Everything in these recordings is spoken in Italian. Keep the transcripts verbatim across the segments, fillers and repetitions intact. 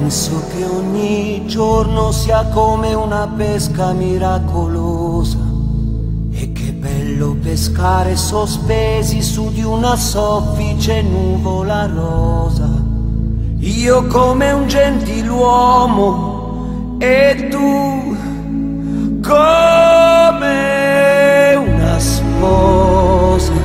Penso che ogni giorno sia come una pesca miracolosa, e che bello pescare sospesi su di una soffice nuvola rosa. Io come un gentiluomo e tu come una sposa,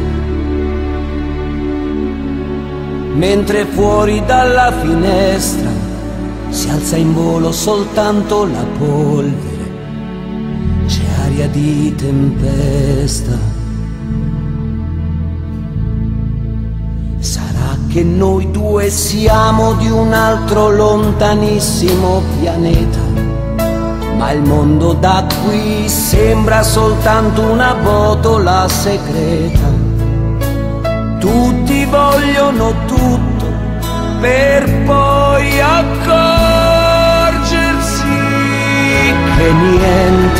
mentre fuori dalla finestra si alza in volo soltanto la polvere, c'è aria di tempesta. Sarà che noi due siamo di un altro lontanissimo pianeta, ma il mondo da qui sembra soltanto una botola segreta. Tutti vogliono tutto per poi accorgersi che niente.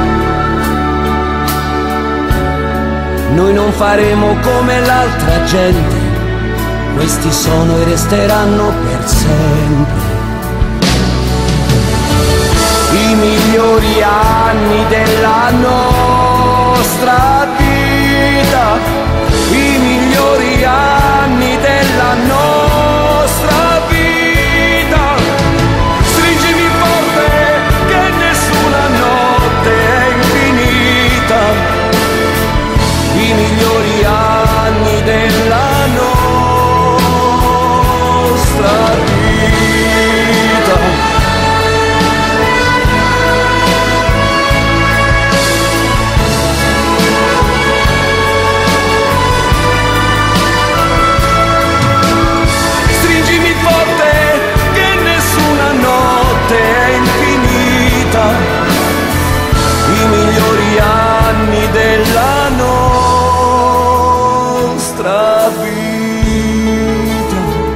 Noi non faremo come l'altra gente, questi sono e resteranno per sempre i migliori anni della nostra vita, i migliori anni della nostra vita. Stringimi forte che nessuna notte è infinita, i migliori anni della nostra vita. I migliori anni della nostra vita.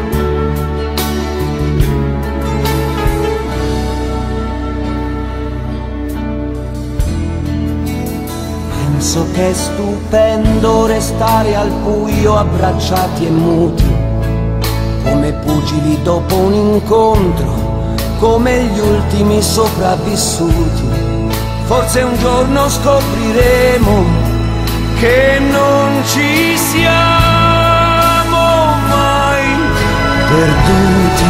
Penso che è stupendo restare al buio abbracciati e muti, come pugili dopo un incontro, come gli ultimi sopravvissuti. Forse un giorno scopriremo che non ci siamo mai perduti,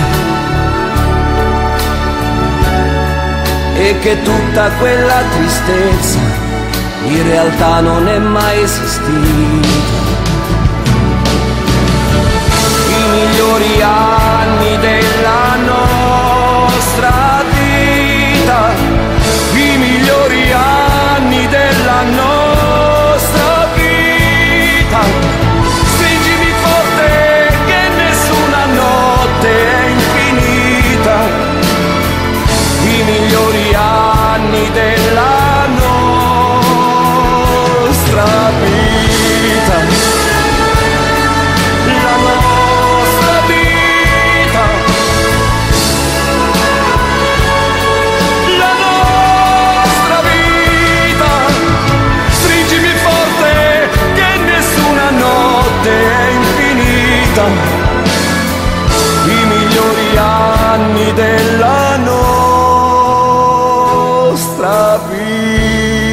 e che tutta quella tristezza in realtà non è mai esistita. I migliori anni della nostra vita, i migliori anni della nostra vita. Stringimi forte che nessuna notte è infinita, i migliori anni della nostra vita. La nostra vita, la nostra vita. Stringimi forte che nessuna notte è infinita, i migliori anni della nostra vita.